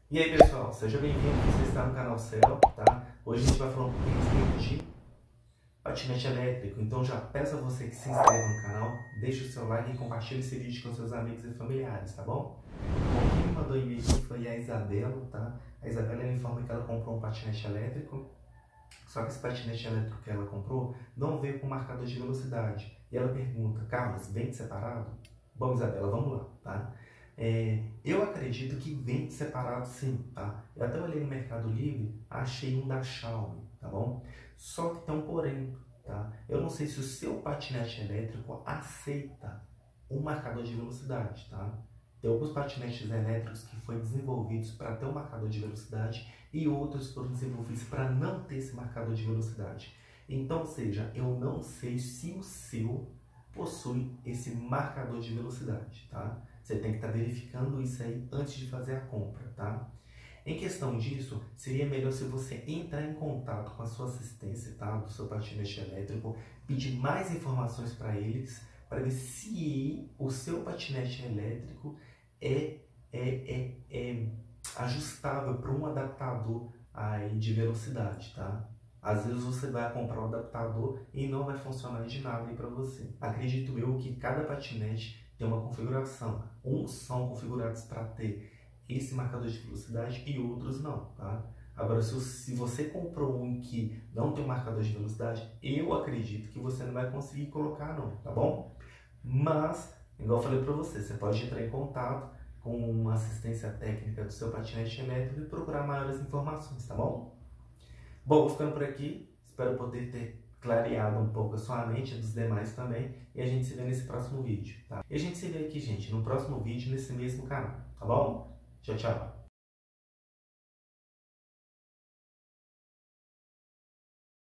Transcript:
E aí pessoal, seja bem-vindo, você está no canal Céu, tá? Hoje a gente vai falar um pouquinho a respeito de patinete elétrico, então já peço a você que se inscreva no canal, deixe o seu like e compartilhe esse vídeo com seus amigos e familiares, tá bom? Quem me mandou e-mail aqui foi a Isabela, tá? A Isabela me informa que ela comprou um patinete elétrico, só que esse patinete elétrico que ela comprou não veio com marcador de velocidade. E ela pergunta, Carlos, vem separado? Bom, Isabela, vamos lá, tá? Eu acredito que vem separado sim, tá? Eu até olhei no Mercado Livre, achei um da Xiaomi, tá bom? Só que tem um porém, tá? Eu não sei se o seu patinete elétrico aceita um marcador de velocidade, tá? Tem alguns patinetes elétricos que foram desenvolvidos para ter um marcador de velocidade e outros foram desenvolvidos para não ter esse marcador de velocidade. Então, ou seja, eu não sei se o seu possui esse marcador de velocidade, tá? Você tem que estar verificando isso aí antes de fazer a compra, tá? Em questão disso, seria melhor se você entrar em contato com a sua assistência, tá? Do seu patinete elétrico, pedir mais informações para eles, para ver se o seu patinete elétrico é ajustável para um adaptador aí de velocidade, tá? Às vezes você vai comprar um adaptador e não vai funcionar de nada aí para você. Acredito eu que cada patinete tem uma configuração. Uns são configurados para ter esse marcador de velocidade e outros não, tá? Agora, se você comprou um que não tem um marcador de velocidade, eu acredito que você não vai conseguir colocar não, tá bom? Mas, igual eu falei para você, você pode entrar em contato com uma assistência técnica do seu patinete elétrico e procurar maiores informações, tá bom? Bom, vou ficando por aqui, espero poder ter clareado um pouco a sua mente e dos demais também, e a gente se vê nesse próximo vídeo, tá? E a gente se vê aqui, gente, no próximo vídeo, nesse mesmo canal, tá bom? Tchau, tchau!